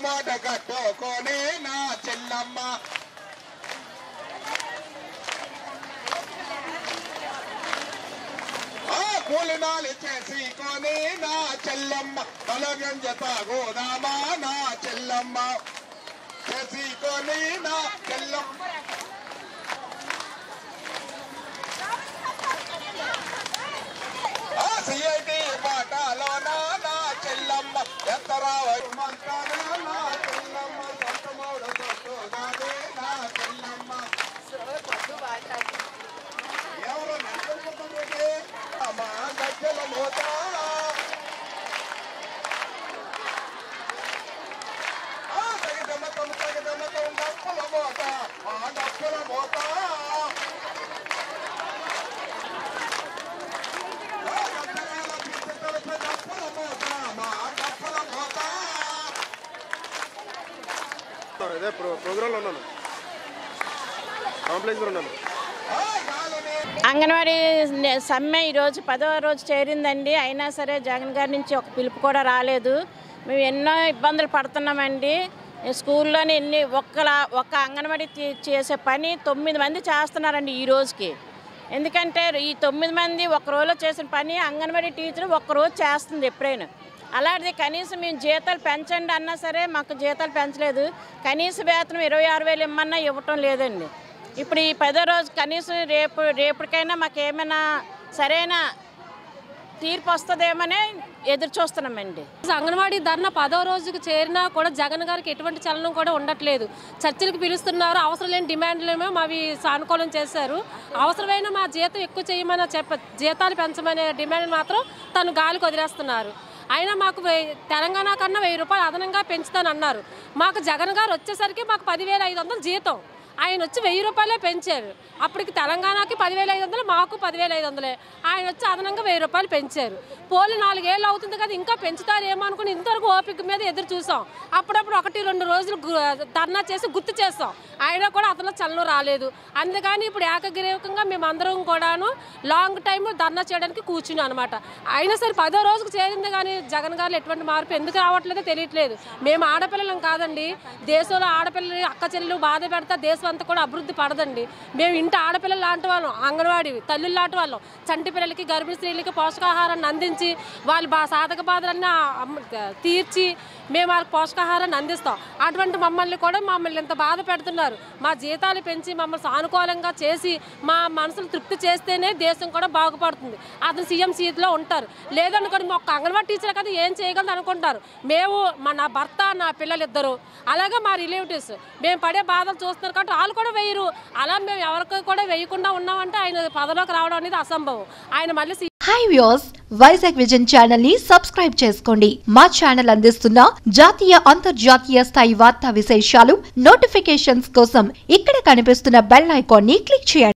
మూట కట్టుకొని నా చెల్లమ్మ కూలినాలు చేసుకొని నా చెల్లమ్మ తలగంజ తాగోదామా నా చెల్లమ్మ చేసుకొని నా చెల్లమ్మ సిఐటి పాటలో నా చెల్లమ్మ ఎత్తరామంటాను నా చెల్లమ్మ సొంతమౌడు సొట్టుగానే నా చెల్లమ్మ ఎవరు నెలకొంటే మా గజ్జల మోత తగిదమ్మతం డప్పుల మోత ఆ డప్పుల మోత అదే ప్రోగ్రాంలో ఉన్నాను, కాంప్లెక్స్లో ఉన్నాను. అంగన్వాడీ సమ్మె ఈరోజు 10వ రోజు చేరిందండి. అయినా సరే జగన్ గారి నుంచి ఒక పిలుపు కూడా రాలేదు. మేము ఎన్నో ఇబ్బందులు పడుతున్నామండి. స్కూల్లోని ఒక్క అంగన్వాడీ చేసే పని 9 మంది చేస్తున్నారండి ఈ రోజుకి. ఎందుకంటే ఈ 9 మంది ఒక రోజులో చేసిన పని అంగన్వాడీ టీచర్ ఒక్కరోజు చేస్తుంది ఎప్పుడైనా. అలాంటిది కనీసం మేము జీతాలు పెంచండి అన్నా సరే మాకు జీతాలు పెంచలేదు. కనీస వేతనం 26,000 ఇమ్మన్నా ఇవ్వటం లేదండి. ఇప్పుడు ఈ 10వ రోజు కనీసం రేపటికైనా మాకు ఏమైనా సరైన తీర్పు వస్తుందేమనే ఎదురు చూస్తున్నామండి. అంగన్వాడీ ధర్నా 10వ రోజుకు చేరినా కూడా జగన్ గారికి ఎటువంటి చలనం కూడా ఉండట్లేదు. చర్చలకు పిలుస్తున్నారు, అవసరం లేని డిమాండ్లేమో మావి సానుకూలం చేశారు. అవసరమైన మా జీతం ఎక్కువ చేయమని జీతాలు పెంచమనే డిమాండ్ మాత్రం తను గాలికి వదిలేస్తున్నారు. అయినా మాకు తెలంగాణ కన్నా 1000 రూపాయలు అదనంగా పెంచుతానన్నారు. మాకు జగన్ గారు వచ్చేసరికి మాకు 10,500 జీతం, ఆయన వచ్చి 1000 రూపాయలే పెంచారు. అప్పటికి తెలంగాణకి 10,500, మాకు 10,500. ఆయన వచ్చి అదనంగా 1000 రూపాయలు పెంచారు. పోలు 4 ఏళ్ళు అవుతుంది కదా, ఇంకా పెంచుతారేమో అనుకుని ఇంతవరకు ఓపిక మీద ఎదురు చూసాం. అప్పుడప్పుడు 1-2 రోజులు ధర్నా చేసి గుర్తు చేస్తాం, అయినా కూడా అతను చలనం రాలేదు. అందుకని ఇప్పుడు ఏకగ్రీవకంగా మేమందరం కూడాను లాంగ్ టైం ధర్నా చేయడానికి కూర్చున్నాం అనమాట. అయినా సరే 10వ రోజుకు చేరింది కానీ జగన్ గారు ఎటువంటి మార్పు ఎందుకు రావట్లేదో తెలియట్లేదు. మేము ఆడపిల్లలం కాదండి, దేశంలో ఆడపిల్లలు అక్క చెల్లెలు బాధ పెడతా దేశం అంతా కూడా అభివృద్ధి పడదండి. మేము ఇంటి ఆడపిల్లలు లాంటి వాళ్ళం, అంగన్వాడీ తల్లులు లాంటి వాళ్ళం. చంటి పిల్లలకి గర్భిణీ స్త్రీలకి పోషకాహారాన్ని అందించి వాళ్ళు సాధక బాధలన్నీ తీర్చి మేము వాళ్ళకి పోషకాహారాన్ని అందిస్తాం. అటువంటి మమ్మల్ని ఇంత బాధ పెడుతున్నారు. మా జీతాలు పెంచి మమ్మల్ని సానుకూలంగా చేసి మా మనసులు తృప్తి చేస్తేనే దేశం కూడా బాగుపడుతుంది. అతను సీఎం సీట్లో ఉంటారు, లేదనుకోండి ఒక్క అంగన్వాడీ టీచర్ కదా ఏం చేయగలదు అనుకుంటారు. మేము నా భర్త నా పిల్లలిద్దరు అలాగే మా రిలేటివ్స్ మేము పడే బాధలు చూస్తున్నారు కాబట్టి వాళ్ళు కూడా వేయరు. అలా మేము ఎవరికి కూడా వేయకుండా ఉన్నామంటే ఆయన పదవిలోకి రావడం అనేది అసంభవం. ఆయన మళ్ళీ hi viewers, Vizag vision channel ని సబ్స్క్రైబ్ చేసుకోండి. మా ఛానల్ అందిస్తున్న జాతీయ అంతర్జాతీయ స్థాయి వార్తా విశేషాలు నోటిఫికేషన్స్ కోసం ఇక్కడ కనిపిస్తున్న బెల్ ఐకాన్ ని క్లిక్ చేయండి.